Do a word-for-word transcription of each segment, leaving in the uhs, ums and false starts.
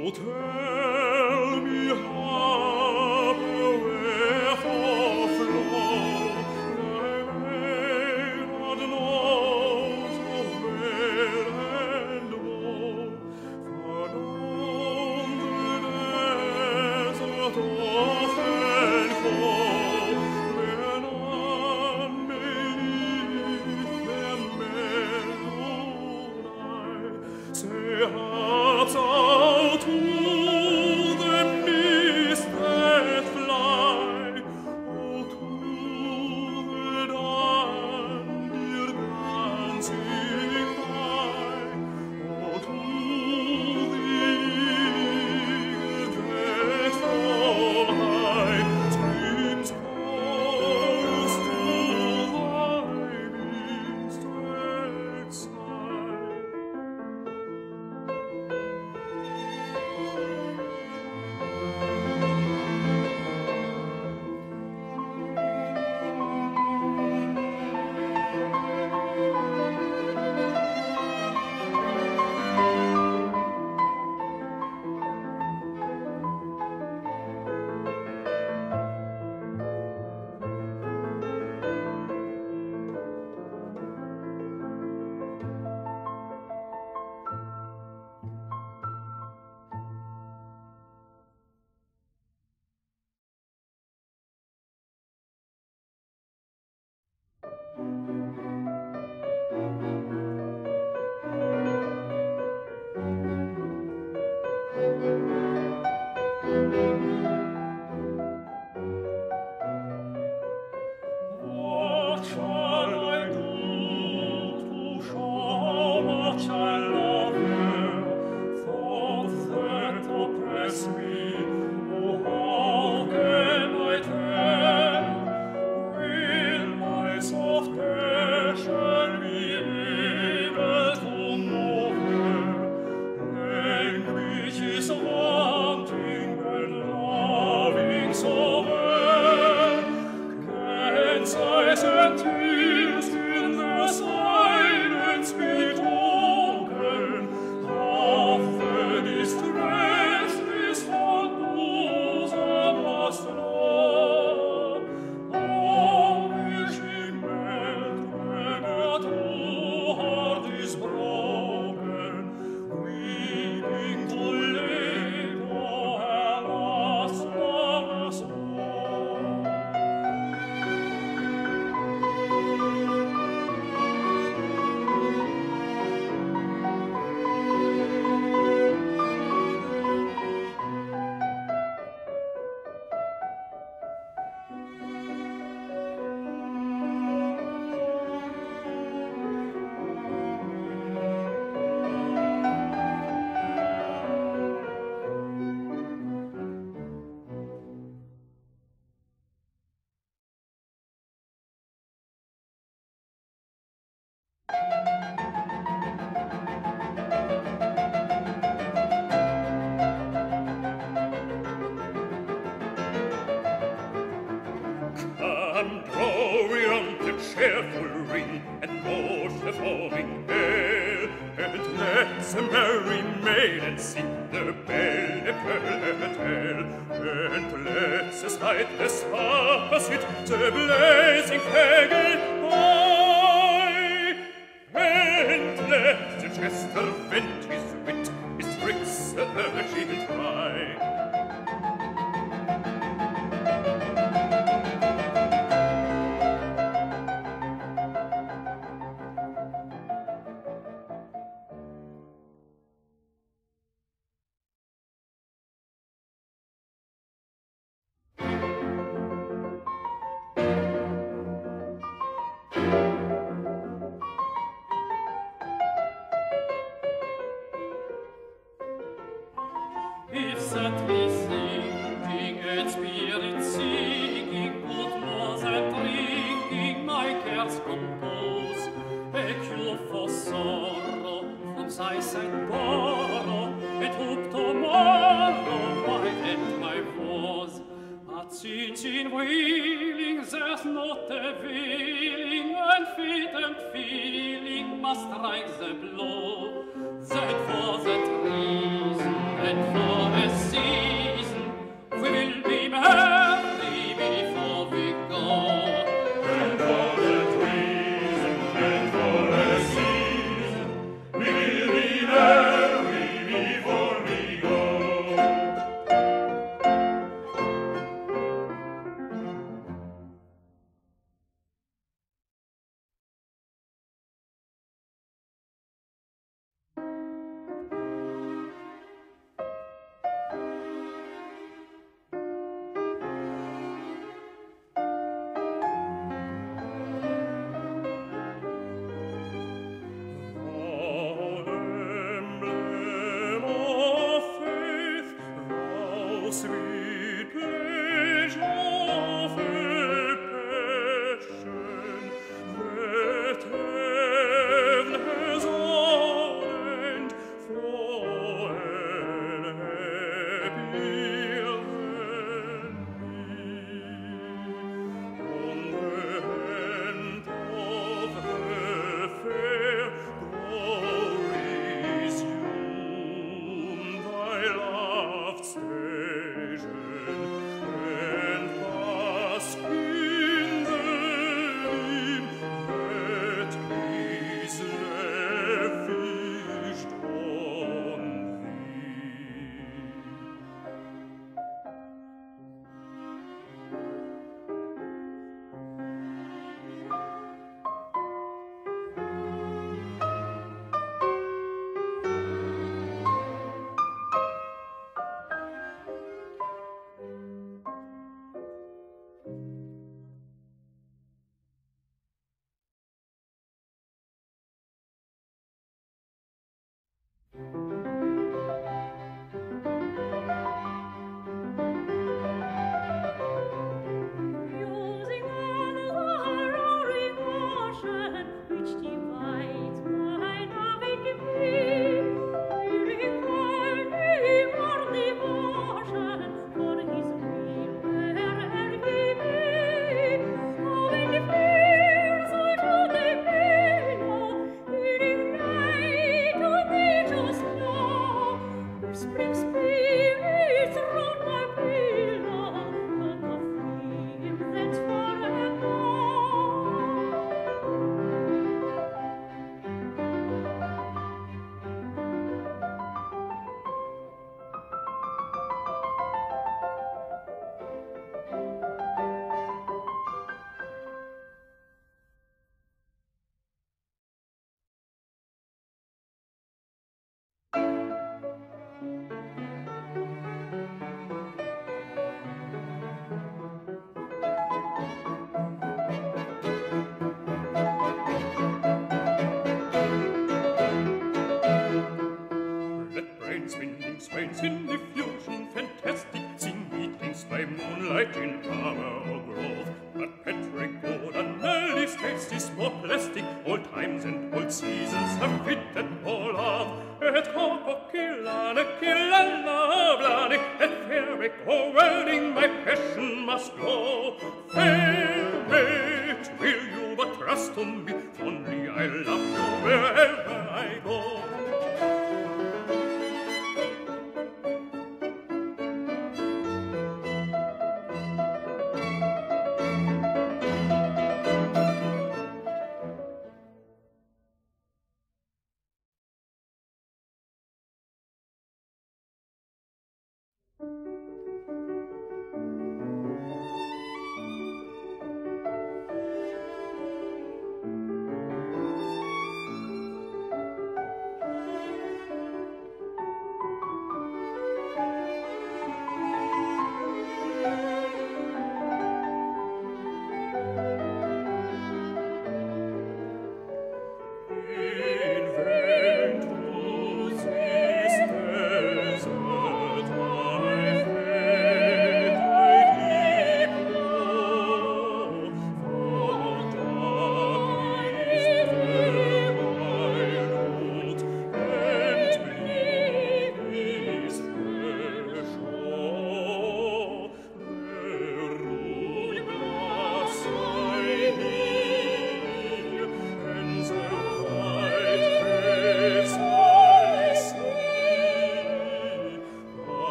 cheerful ring, and wash the foaming bell, and let the merry maidens sing the belle de Pearl, and let the sightless papa sit the blazing faggot by, and let the jester vent his wit, his tricks urging try. If set me singing and spirit singing, good laws and drinking, my cares compose, a cure for sorrow from thy side borrow, and hope tomorrow might end my woes. But since in wailing there's not a wailing, and fate and feeling must strike the blow, then for that reason and for sweet pleasure fell passion that heaven has ordained for an happier than me. On the hand of the fair glory resume thy loved station, and bask in the beam that is lavished on thee. Using on the roaring ocean which divides my navigable way, wearing highly more devotion for his will where'er he may. Oh, when the flares out of the pillow, hearing night to nature's law, where spring spirits round my pillow, but the flame that's forevermore. Let brain spinning swains in diffusion fantastic sing meetings by moonlight in tower or grove. But Petrichor and Nelly's taste is more plastic. All times and all seasons have fitted all of. Et Copocillane, Killana, Blane, et Ferric, o'erwhelming my passion must go. Fair mate, will you but trust on me? Fondly I love you wherever I go.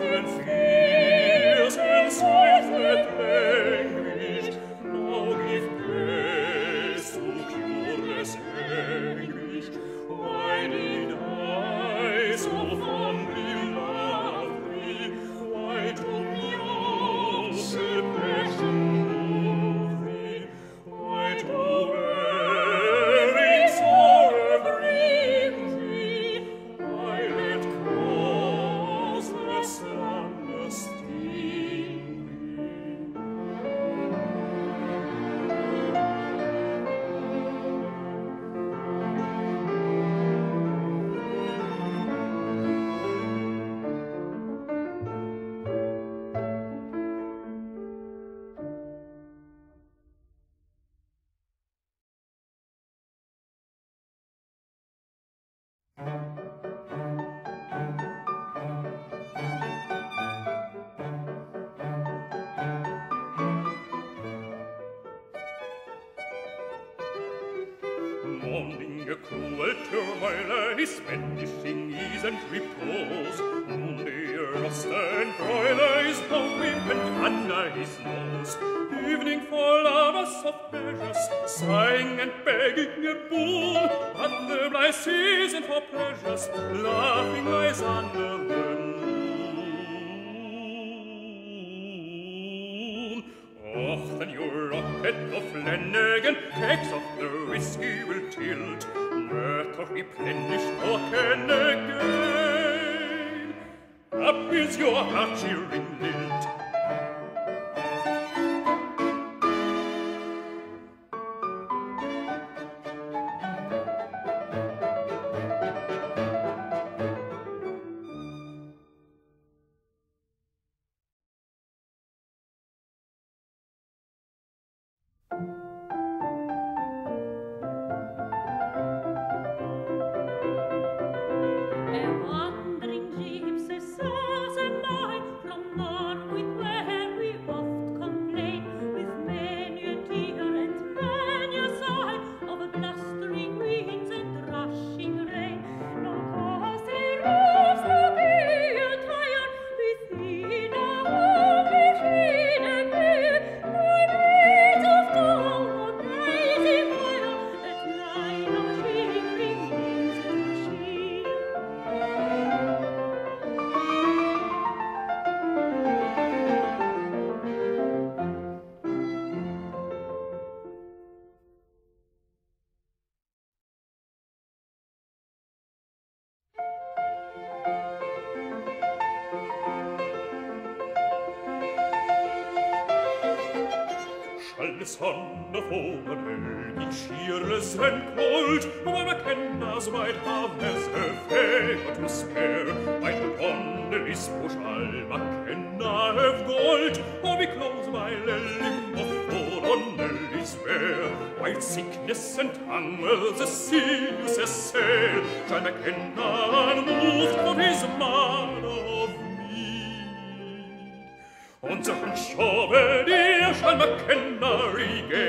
and fears and sighs that languished, now give place to cureless anguish. Why did I so fondly love thee? Why to mute separation move thee? Why to wearing sorrow bring thee? Why let cause that slander sting thee? Mourning a cruel turmoil, his vanishing ease and repose. Noonday rust and broiler, his pimp and under his nose. Evening for lovers of pleasures, sighing and begging a boon. But the blithe season for pleasures, laughing lies under the moon. Och, then your rocket of Flanagan takes off the whiskey will tilt, mirth of replenished token again. Up is your heart cheering lilt. Shall the sun of overhead be cheerless and cold, while the candles might have as a favour to spare? Might not on the list bush Almakenna have gold, or be close by a limb of four on the list bare? While sickness and hunger the seas assail, shall Makenna unmoved for his man of mead? On the Chauvet shall Makenna regain